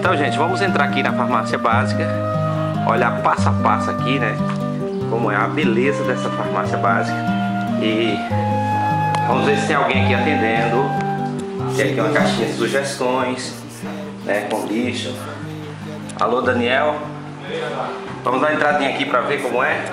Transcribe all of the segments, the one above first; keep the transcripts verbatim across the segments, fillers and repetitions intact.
Então, gente, vamos entrar aqui na farmácia básica, olhar passo a passo aqui, né, como é a beleza dessa farmácia básica, e vamos ver se tem alguém aqui atendendo. Tem aqui uma caixinha de sugestões, né, com lixo. Alô, Daniel, vamos dar uma entradinha aqui para ver como é.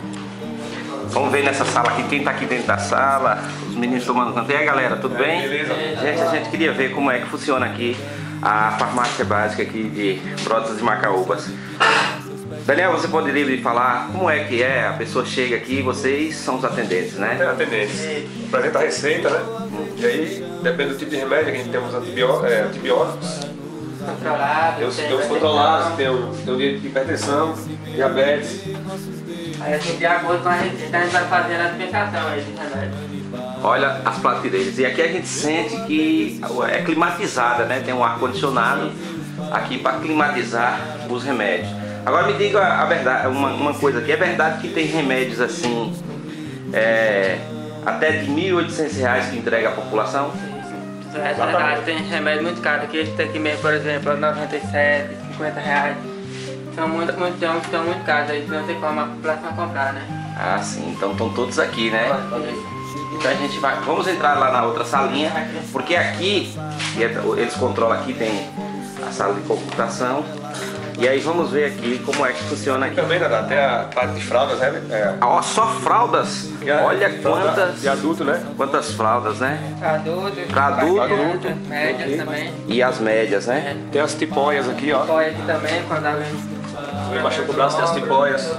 Vamos ver nessa sala aqui, quem tá aqui dentro da sala, os meninos tomando conta. E aí, galera, tudo bem? Gente, a gente queria ver como é que funciona aqui a farmácia básica aqui de Brotas de Macaúbas. Daniel, você poderia me falar como é que é? A pessoa chega aqui, vocês são os atendentes, né? É, atendentes. Apresenta a receita, né? Hum. E aí, depende do tipo de remédio, que a gente tem os antibió é, antibióticos. Controlados. Tem os, tem os controlados, tem o, tem o de hipertensão, diabetes. Aí a gente, de acordo com a receita, a gente vai fazendo a dispensação aí de remédio. Olha as prateleiras. E aqui a gente sente que é climatizada, né? Tem um ar-condicionado aqui para climatizar os remédios. Agora me diga a verdade, uma, uma coisa aqui. É verdade que tem remédios assim, é, até de mil e oitocentos reais que entrega à população? É verdade, tem remédio muito caro. Aqui esse daqui mesmo, por exemplo, noventa e sete, cinquenta reais. São muito, muito, são, são muito caros aí, não tem como a população comprar, né? Ah, sim, então estão todos aqui, né? Então a gente vai, vamos entrar lá na outra salinha, porque aqui, eles controlam aqui, tem a sala de computação. E aí vamos ver aqui como é que funciona aqui. Também, Dada, tem a parte de fraldas, né? É. Ó, só fraldas. Olha quantas... De adulto, né? Quantas fraldas, né? Pra adulto. Pra adulto. adulto médias também. E as médias, né? Tem as tipóias aqui, ó. Tipóia aqui também, quando alguém... Vem baixando o braço, tem as tipóias.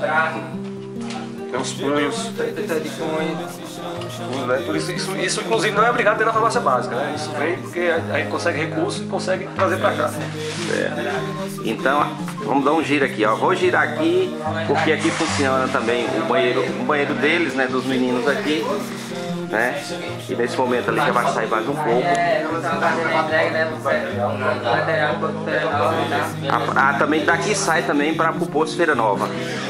Tem os punhos. de punhos. Né? Por isso, isso, isso, inclusive, não é obrigado a ter na farmácia básica, né? Isso vem porque a gente consegue recurso e consegue trazer pra cá. É. Então, vamos dar um giro aqui, ó. Vou girar aqui, porque aqui funciona também o banheiro, o banheiro deles, né? Dos meninos aqui, né? E nesse momento ali já vai sair mais um pouco. É, vamos estar fazendo a entrega, né? Ah, ah, também daqui sai também para o posto Feira Nova.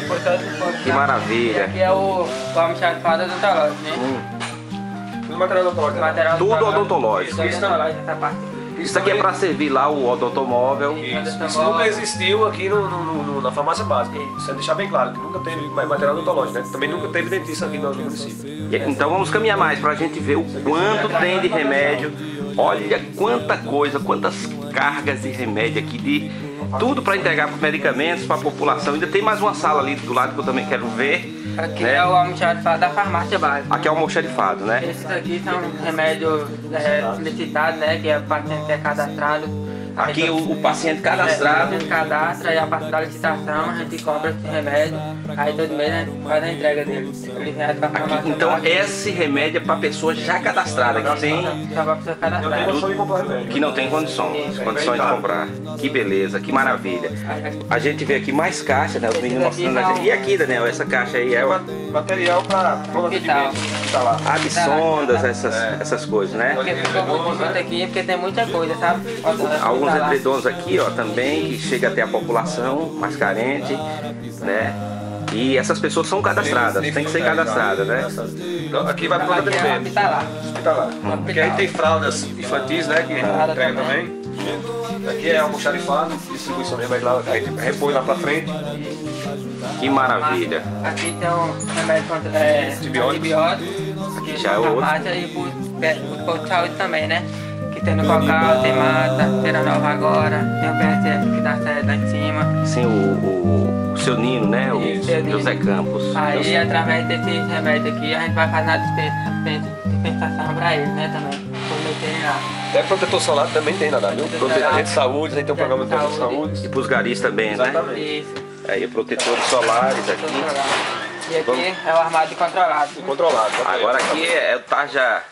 Que maravilha. Aqui é o almoxarifado odontológico, né? Hum. Tudo material odontológico. Tudo odontológico. Isso, essa parte. Isso aqui é para servir lá o odontomóvel. Isso, isso nunca existiu aqui no, no, no, na farmácia básica. Isso é deixar bem claro, que nunca teve material odontológico, né? Também nunca teve dentista aqui no município. Então vamos caminhar mais para a gente ver o quanto tem de remédio. Olha quanta coisa, quantas cargas de remédio aqui, de tudo para entregar para os medicamentos, para a população. Ainda tem mais uma sala ali do lado que eu também quero ver. Aqui né? é o almoxarifado da farmácia básica. Aqui é o almoxarifado, né? Esses aqui são remédios é, solicitados, né? Que é o paciente que é cadastrado. Aqui o, o paciente cadastrado. A gente cadastra e a partir da licitação a gente compra esse remédio. Aí todo mês a gente faz a entrega dele. Ele vem pra aqui, então esse remédio é para pessoa já cadastrada, que tem, só pra pessoa cadastrada. que não tem condições, condições de comprar. Que beleza, que maravilha. A gente vê aqui mais caixas, né? Os meninos mostrando a gente. E aqui, Daniel, essa caixa aí é o material para hospital. Absondas, essas, essas coisas, né? Porque ficou muito aqui, porque tem muita coisa, sabe? Alguns edredons aqui, ó, também, que chega até a população mais carente, né? E essas pessoas são cadastradas, tem que ser cadastradas, né? Aqui vai para o atendimento. Hospitalar. Hospitalar. Aqui a gente tem fraldas infantis, né? Que a gente entrega também. Aqui é almoxarifado, distribuição mesmo, aí lá, a gente repõe lá pra frente. Que maravilha. Aqui tem um remédio contra é, antibiótico. Aqui já é outro. E por posto de saúde também, né? Que tem no Cocal, tem Mata, Feira Nova agora, tem o P S F que dá certo lá em cima. Sim, o, o, o seu Nino, né? O José Campos. Aí, através desse remédio aqui, a gente vai fazer a dispensação pra ele, né? Também. Até protetor solar também tem, Nada, viu? Agente de saúde, a gente tem um programa de protetor de saúde. E pros garis também, né? Exatamente. Aí, protetores solares aqui. E aqui Vamos... é o armário controlado. Controlado. Agora aqui é o tarja,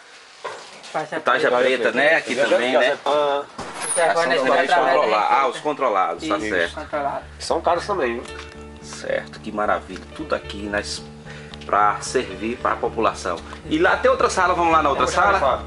o tarja preta, né? Aqui também, né? Ah, controlar. Ah, os controlados, tá certo. São caros também, viu? Certo, que maravilha. Tudo aqui nas... para servir para a população. E lá tem outra sala, vamos lá na outra sala?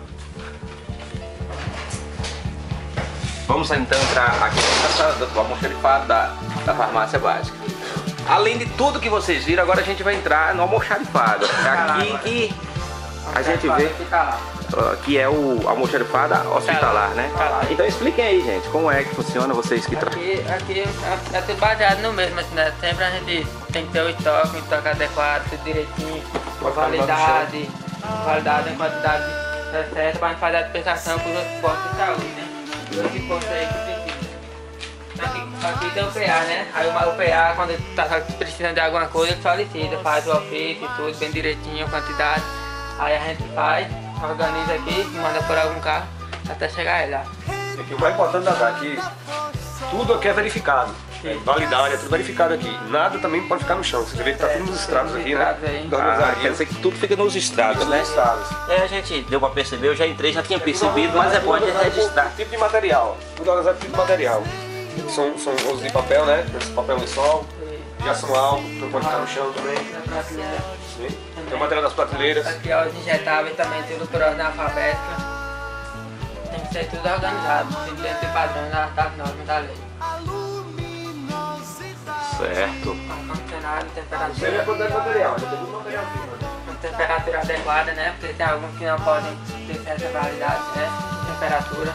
Vamos então entrar aqui na sala do almoxarifado da, da farmácia básica. Além de tudo que vocês viram, agora a gente vai entrar no almoxarifado. É aqui que a gente vê que é o almoxarifada hospitalar, né? Então expliquem aí, gente, como é que funciona, vocês que trabalham. Aqui, aqui é, é tudo baseado no mesmo, assim, né? Sempre a gente tem que ter o estoque, um estoque adequado, tudo direitinho, com qualidade, qualidade em quantidade certa, para a gente fazer a dispensação para os outros postos de saúde, né? Os outros postos aí que precisam. Aqui, aqui tem o P A, né? Aí o, o P A, quando ele está precisando de alguma coisa, ele solicita, faz o ofício e tudo, bem direitinho, a quantidade. Aí a gente faz, organiza aqui, manda por algum carro até chegar lá. Aqui, o mais importante é que tudo aqui é verificado. É, validade, é tudo verificado aqui. Nada também pode ficar no chão. Você vê que tá é, tudo nos estrados aqui, né? Ah, quer dizer que tudo fica nos estrados, né? Estrados. É, a gente deu pra perceber, eu já entrei, já tinha percebido, mas é bom a gente registrar. Tipo de material, tudo organizado tipo de material. São, são rolos de papel, né? Esse papel lençol, já são altos, não pode ficar no chão também. Sim. Tem o material das prateleiras. Aqui ó, os injetáveis também, tudo por ordem alfabética. Tem que ser tudo organizado, dentro do padrão das normas da lei. Certo. Ar-condicionado, temperatura. Sempre é quantidade de material, já tem muito material aqui, mano. Temperatura adequada, né? Porque tem alguns que não podem ter certa validade, né? Temperatura.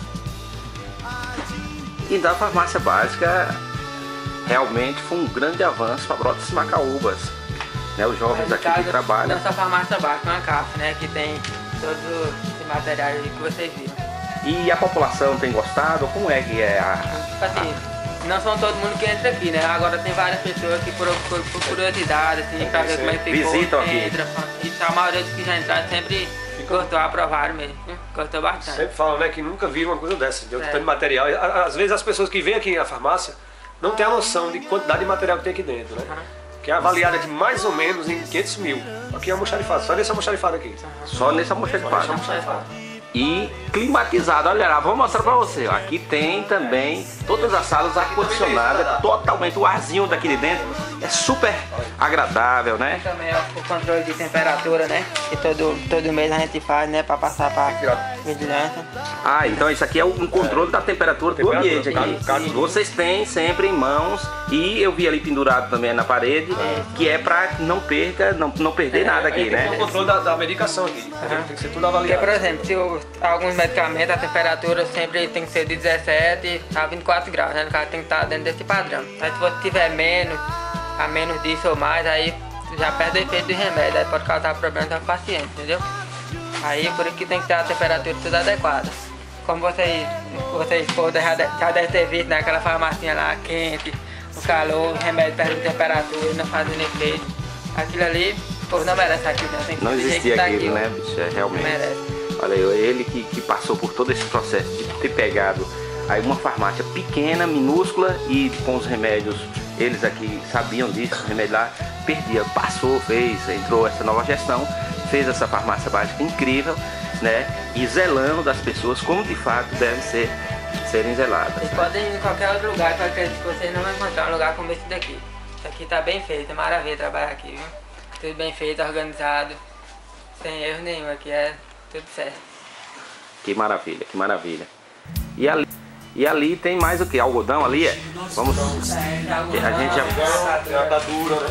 E da farmácia básica, realmente foi um grande avanço para Brotas Macaúbas. Né? Os jovens aqui que trabalham. Não só farmácia básica, uma C A F, né? Que tem todos os materiais que vocês viram. E a população tem gostado? Como é que é a... Assim, não são todo mundo que entra aqui, né? Agora tem várias pessoas que por, por, por curiosidade, assim, pra ver como é que ficou, visitam aqui. Entra, e a maioria dos que já entraram sempre gostou, aprovaram mesmo. Gostou bastante. Sempre falam, né, que nunca viram uma coisa dessa, de outro É. tanto de material. Às vezes as pessoas que vêm aqui na farmácia não têm a noção de quantidade de material que tem aqui dentro, né? Uhum. Que é avaliada aqui mais ou menos em quinhentos mil. Aqui é almoxarifado, só nesse almoxarifado aqui. Só nesse almoxarifado. Almoxarifado. E climatizado, olha lá, vou mostrar pra você, ó. Aqui tem também todas as salas ar-condicionadas, totalmente o arzinho daqui de dentro é super agradável, né? Também ó, o controle de temperatura, né? Que todo, todo mês a gente faz, né? Pra passar pra vigilância. Ah, então isso aqui é um controle da temperatura do ambiente aqui. Vocês têm sempre em mãos e eu vi ali pendurado também na parede, que é pra não perca, não, não perder nada aqui, Tem né? o controle da, da medicação aqui, Uhum. tem que ser tudo Porque, avaliado. por exemplo, se o, alguns medicamentos, a temperatura sempre tem que ser de dezessete a vinte e quatro graus, né? O cara tem que estar dentro desse padrão. Aí se você tiver menos, a menos disso ou mais, aí já perde o efeito do remédio, aí pode causar problemas ao paciente, entendeu? Aí por isso que tem que ter a temperatura tudo adequada. Como vocês, vocês já, já devem ter visto naquela farmacinha lá, quente, o calor, o remédio perde temperatura, não fazendo efeito. Aquilo ali, o povo não merece aquilo, né? Tem que Não existia tá aquilo, aqui, né, bicho? É, realmente. merece. Olha aí, ele que, que passou por todo esse processo de ter pegado aí uma farmácia pequena, minúscula e com os remédios, eles aqui sabiam disso, o remédio lá perdia, passou, fez, entrou essa nova gestão, fez essa farmácia básica incrível, né? E zelando das pessoas como de fato devem ser, serem zeladas. Vocês podem ir em qualquer outro lugar, que eu acredito que vocês não vão encontrar um lugar como esse daqui. Isso aqui tá bem feito, é maravilha trabalhar aqui, viu? Tudo bem feito, organizado, sem erro nenhum, aqui é tudo certo. Que maravilha, que maravilha. E ali, e ali tem mais o que? Algodão ali é? Vamos. A gente já. Já tá dura, né?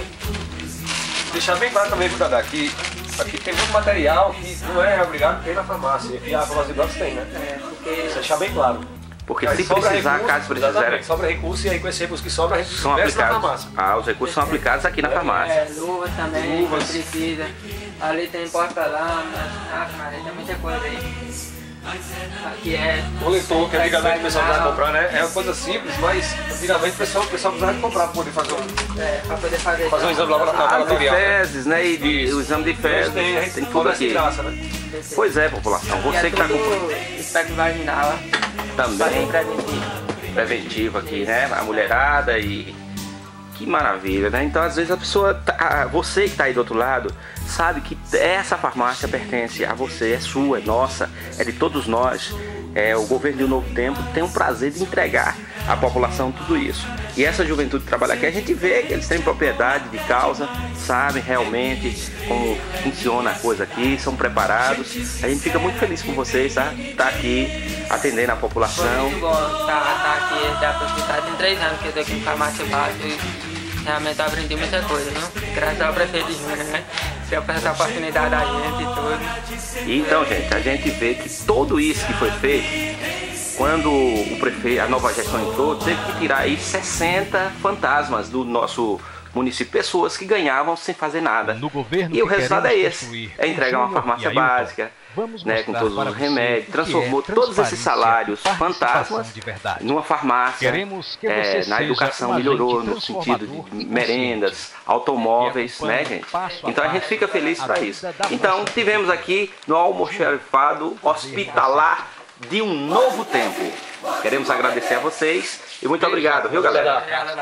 Deixar bem claro também, viu, Dadá, que aqui tem muito material que não é obrigado a ter na farmácia. E aqui a farmácia de Brotas tem, né? É, porque Deixar bem claro. Porque Aí se sobra precisar, recurso, caso precisar, exatamente, sobra recurso e aí com esse recurso que sobra, a gente são investe na aplicados. farmácia. Ah, os recursos são aplicados aqui na farmácia. é, luvas também, Luvas. se precisa. Ali tem porta-lâmpada, ah, mas tem muita coisa aí. Aqui é... Coletor, que antigamente o pessoal precisava comprar, né? É uma coisa simples, mas antigamente o pessoal, o pessoal precisava comprar para poder fazer um, É, pra poder fazer... fazer um exame Ah, de laboratorial. né? fezes, né? E de, o exame de fezes, Tem, a tem gente tudo fornece de aqui. graça, né? Pois é, população, você que está acompanhando Espectro vaginal, ó. também, Preventivo. preventivo aqui, né? A mulherada e... Que maravilha, né? Então às vezes a pessoa, tá, você que está aí do outro lado, sabe que essa farmácia pertence a você, é sua, é nossa, é de todos nós. É, o governo de Um Novo Tempo tem o prazer de entregar à população tudo isso. E essa juventude que trabalha aqui, a gente vê que eles têm propriedade de causa, sabem realmente como funciona a coisa aqui, são preparados. A gente fica muito feliz com vocês, tá? Tá aqui atendendo a Foi população. muito bom estar tá aqui, já hospital tem três anos que eu estou aqui em farmácia básica e realmente eu aprendi muita coisa, viu? Graças ao prefeito de Júnior, né? deu pra essa oportunidade a gente e tudo. Então, gente, a gente vê que tudo isso que foi feito, quando o prefeito, a nova gestão entrou, teve que tirar aí sessenta fantasmas do nosso município, pessoas que ganhavam sem fazer nada. No governo e o resultado é esse, é entregar uma farmácia básica, né, com todos os remédios, transformou é todos esses salários fantasmas numa farmácia, é, na educação melhorou no sentido de merendas, automóveis, né, gente? Então a gente fica feliz para isso. Então tivemos aqui no almoxarifado hospitalar de um novo tempo. Queremos agradecer a vocês e muito obrigado, viu, galera?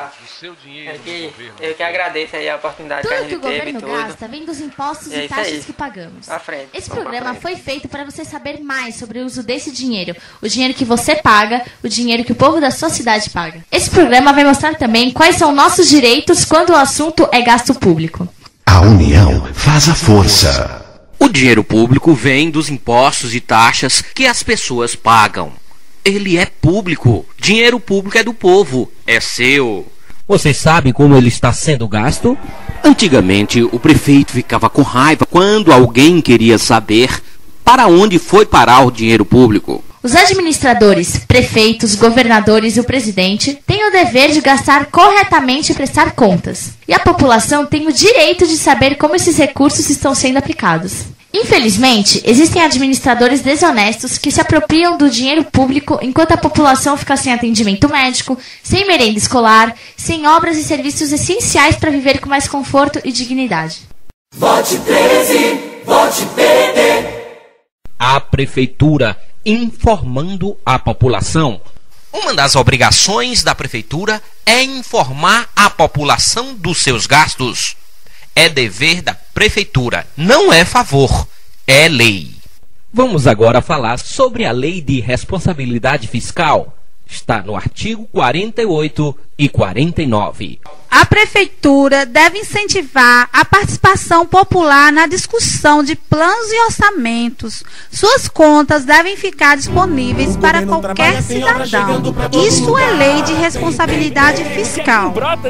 Eu que, eu que agradeço aí a oportunidade Tudo que a que gente o governo teve. Tudo. gasta vem dos impostos É e isso taxas aí. que pagamos. À frente. Esse Vamos programa pra frente. foi feito para você saber mais sobre o uso desse dinheiro. O dinheiro que você paga, o dinheiro que o povo da sua cidade paga. Esse programa vai mostrar também quais são nossos direitos quando o assunto é gasto público. A união faz a força. O dinheiro público vem dos impostos e taxas que as pessoas pagam. Ele é público. Dinheiro público é do povo. É seu. Vocês sabem como ele está sendo gasto? Antigamente, o prefeito ficava com raiva quando alguém queria saber para onde foi parar o dinheiro público. Os administradores, prefeitos, governadores e o presidente têm o dever de gastar corretamente e prestar contas. E a população tem o direito de saber como esses recursos estão sendo aplicados. Infelizmente, existem administradores desonestos que se apropriam do dinheiro público enquanto a população fica sem atendimento médico, sem merenda escolar, sem obras e serviços essenciais para viver com mais conforto e dignidade. Vote treze, vote P D. A prefeitura informando a população. Uma das obrigações da prefeitura é informar a população dos seus gastos. É dever da prefeitura, não é favor, é lei. Vamos agora falar sobre a Lei de Responsabilidade Fiscal. Está no artigo quarenta e oito e quarenta e nove. A prefeitura deve incentivar a participação popular na discussão de planos e orçamentos. Suas contas devem ficar disponíveis para qualquer cidadão. Isso é lei de responsabilidade fiscal.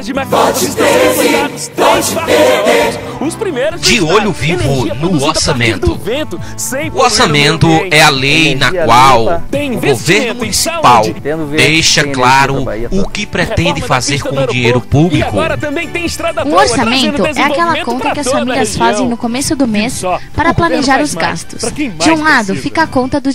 De olho vivo no orçamento. O orçamento é a lei na qual o governo municipal deixa claro o que pretende fazer com o dinheiro público. Um orçamento é aquela conta que as famílias fazem no começo do mês para planejar os gastos. De um lado fica a conta do